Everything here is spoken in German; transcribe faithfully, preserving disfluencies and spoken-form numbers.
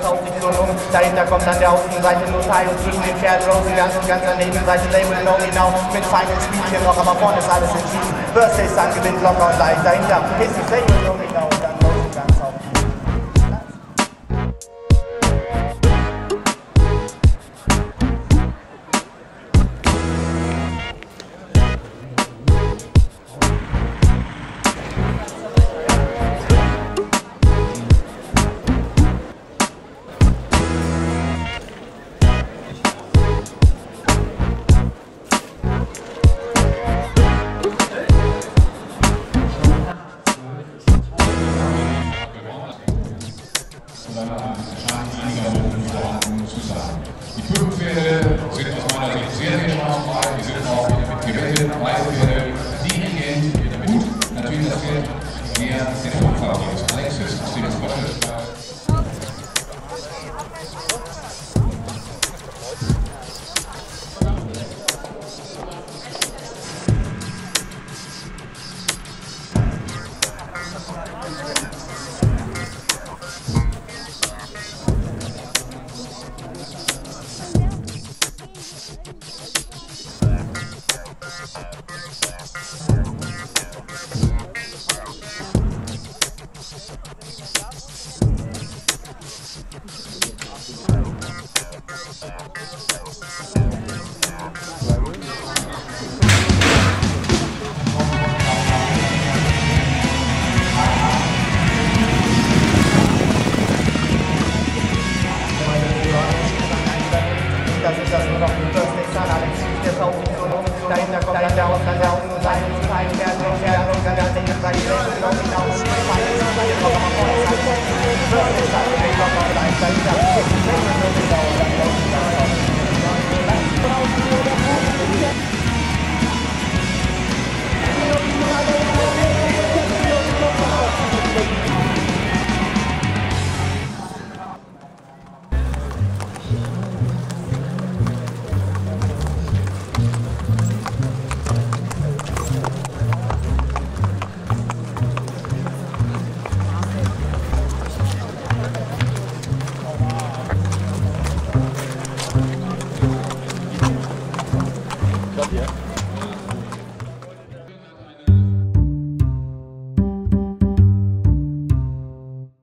haut sich so um. Dahinter kommt an der Außenseite nur Teil und zwischen den Pferden Rosenberg und ganz an der Nebenseite Label No genau mit feinen Spielchen noch, aber vorne ist alles entschieden. Birthday Sun gewinnt locker und leicht. Dahinter ist die Label No genau und dann Rosenberg auf. Die Fünf-Pferde sind aus meiner Sicht sehr, sehr chancenreich. Die sind auch mit gewettet, Pferde, die kennt. Und natürlich das Pferd, der der Fünffahrer ist, Alexis, aus dem Sportler. Thank you.